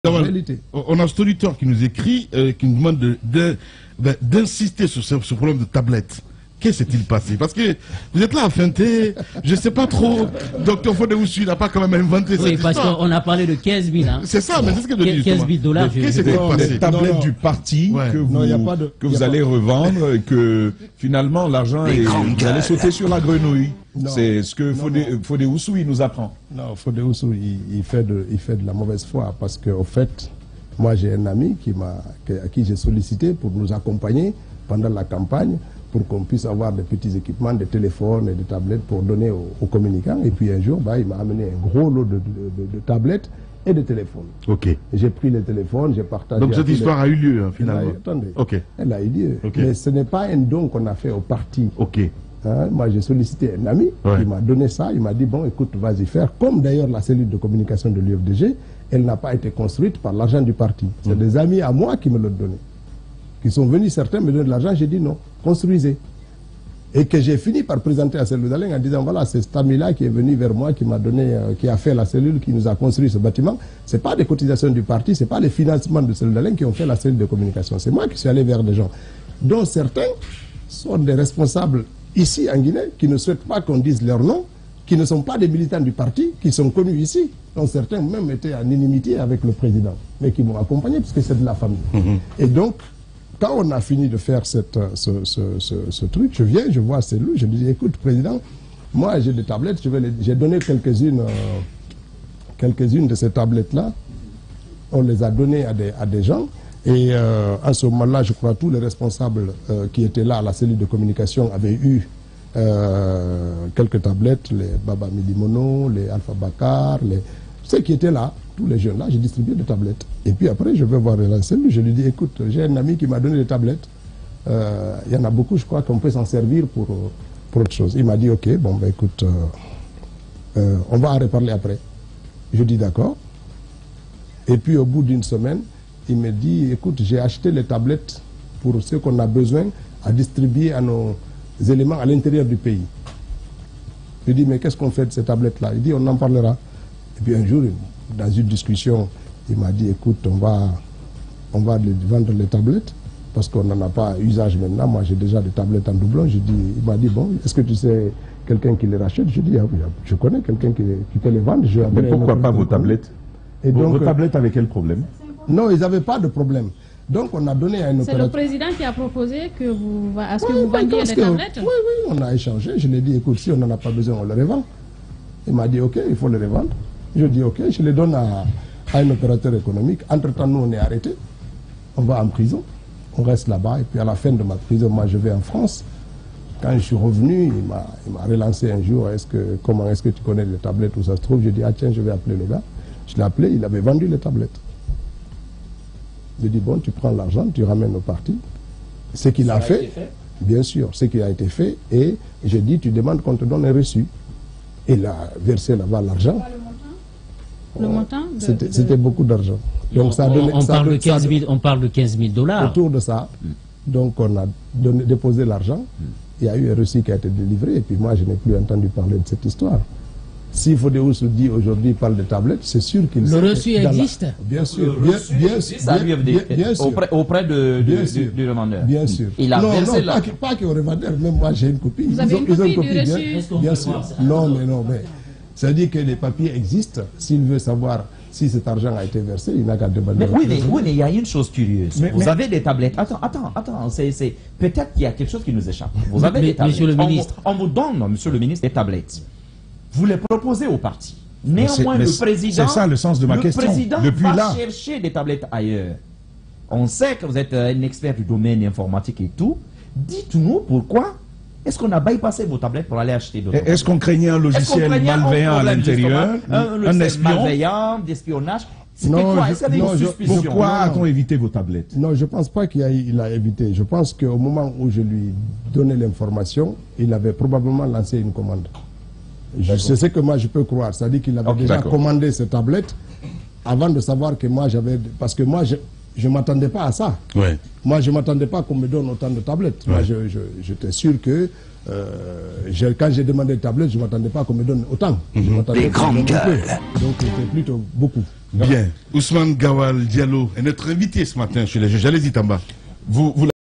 On a ce auditeur qui nous écrit, qui nous demande d'insister sur ce problème de tablette. Qu'est-ce qui s'est-il passé? Parce que vous êtes là à feinter, je ne sais pas trop. Docteur Fodéoussou, il n'a pas quand même inventé cette histoire. Oui, parce qu'on a parlé de 15 000. Hein. C'est ça, mais c'est ce que je dis. 15 000 $. Qu'est-ce qui s'est passé? Les tablettes du parti que vous allez revendre et que finalement l'argent est... Vous allez sauter sur la grenouille. C'est ce que Fodéoussou il nous apprend. Non, Fodéoussou il fait de la mauvaise foi parce qu'au fait, moi j'ai un ami à qui j'ai sollicité pour nous accompagner pendant la campagne pour qu'on puisse avoir des petits équipements, des téléphones et des tablettes pour donner aux communicants. Et puis un jour, il m'a amené un gros lot de tablettes et de téléphones. Ok. J'ai pris les téléphones, j'ai partagé... Donc cette histoire a eu lieu, hein, finalement. Attendez, ok. Elle a eu lieu. Okay. Mais ce n'est pas un don qu'on a fait au parti. Ok. Hein, moi, j'ai sollicité un ami, qui m'a donné ça, il m'a dit, bon, écoute, vas-y faire. Comme d'ailleurs la cellule de communication de l'UFDG, elle n'a pas été construite par l'argent du parti. C'est des amis à moi qui me l'ont donné. Qui sont venus, certains me donnent de l'argent, j'ai dit non, construisez. Et que j'ai fini par présenter à cellule d'Alain en disant, voilà, c'est cet ami-là qui est venu vers moi, qui m'a donné, qui a fait la cellule, qui nous a construit ce bâtiment. Ce n'est pas des cotisations du parti, ce n'est pas les financements de cellule d'Alain qui ont fait la cellule de communication. C'est moi qui suis allé vers des gens, dont certains sont des responsables ici en Guinée, qui ne souhaitent pas qu'on dise leur nom, qui ne sont pas des militants du parti, qui sont connus ici, dont certains même étaient en inimitié avec le président, mais qui m'ont accompagné puisque c'est de la famille. Et donc, quand on a fini de faire ce truc, je viens, je vois ces loups, je dis, écoute, président, moi j'ai des tablettes, j'ai donné quelques-unes de ces tablettes-là, on les a données à des gens, et à ce moment-là, je crois tous les responsables qui étaient là à la cellule de communication avaient eu quelques tablettes, les Baba Milimono, les Alpha Bakar, ceux qui étaient là, tous les jeunes là, j'ai distribué des tablettes. Et puis après, je vais voir la cellule, je lui dis, écoute, j'ai un ami qui m'a donné des tablettes. Il y en a beaucoup, je crois qu'on peut s'en servir pour autre chose. Il m'a dit, ok, bon, ben écoute, on va en reparler après. Je dis d'accord. Et puis au bout d'une semaine, il me dit, écoute, j'ai acheté les tablettes pour ce qu'on a besoin à distribuer à nos éléments à l'intérieur du pays. Je dis, mais qu'est-ce qu'on fait de ces tablettes-là? Il dit, on en parlera. Et puis un jour, dans une discussion, il m'a dit, écoute, on va vendre les tablettes parce qu'on n'en a pas usage maintenant. Moi, j'ai déjà des tablettes en doublon. Il m'a dit, bon, est-ce que tu sais quelqu'un qui les rachète? Je dis, je connais quelqu'un qui peut les vendre. Mais pourquoi pas vos tablettes? Et donc, vos tablettes avaient quel problème? Non, ils n'avaient pas de problème. Donc, on a donné à un opérateur... C'est le président qui a proposé que vous vendiez les tablettes? Oui, on a échangé. Je lui ai dit, écoute, si on n'en a pas besoin, on les revend. Il m'a dit, ok, il faut les revendre. Je dis, ok, je les donne à un opérateur économique. Entre-temps, nous, on est arrêtés. On va en prison. On reste là-bas. Et puis, à la fin de ma prison, moi, je vais en France. Quand je suis revenu, il m'a relancé un jour. Comment est-ce que tu connais les tablettes où ça se trouve? Je dis, ah tiens, je vais appeler le gars. Je l'ai appelé, il avait vendu les tablettes. Je dis, bon, tu prends l'argent, tu ramènes au parti. Ce qu'il a fait, bien sûr, ce qui a été fait. Et je dis, tu demandes qu'on te donne un reçu. Il a versé là-bas l'argent. Le montant C'était beaucoup d'argent. Donc ça on parle de 15 000 $. Autour de ça. Donc on a déposé l'argent. Il y a eu un reçu qui a été délivré. Et puis moi, je n'ai plus entendu parler de cette histoire. Si Fodéoussou dit aujourd'hui, il parle de tablettes, c'est sûr qu'il... Le reçu existe? Bien sûr. Bien sûr. Auprès du revendeur. Bien sûr. Il a versé là. Pas qu'au revendeur, même moi j'ai une copie. Vous avez une copie du reçu? Bien sûr. Non, mais ça veut dire que les papiers existent. S'il veut savoir si cet argent a été versé, il n'a qu'à demander. Oui, mais il y a une chose curieuse. Vous avez des tablettes. Attends. Peut-être qu'il y a quelque chose qui nous échappe. Vous avez des tablettes. Monsieur le ministre. On vous donne, monsieur le ministre, des tablettes. Vous les proposez au parti. Néanmoins, le président... C'est ça le sens de ma question. Le président Depuis va chercher des tablettes ailleurs. On sait que vous êtes un expert du domaine informatique et tout. Dites-nous pourquoi est-ce qu'on a bypassé vos tablettes pour aller acheter d'autres? Est-ce qu'on craignait un logiciel malveillant à l'intérieur? Un espion malveillant, d'espionnage? Pourquoi a-t-on évité vos tablettes? Non, je ne pense pas qu'il a évité. Je pense qu'au moment où je lui donnais l'information, il avait probablement lancé une commande. C'est ce que moi je peux croire. C'est-à-dire qu'il avait déjà commandé ces tablettes avant de savoir que moi j'avais... Parce que moi, je ne m'attendais pas à ça. Ouais. Moi, je ne m'attendais pas qu'on me donne autant de tablettes. Ouais. Moi, j'étais sûr que quand j'ai demandé des tablettes, je ne m'attendais pas qu'on me donne autant. Des grandes gueules. Donc, c'était plutôt beaucoup. Bien. Ousmane Gawal Diallo est notre invité ce matin chez les juges. Allez-y, Tamba. Vous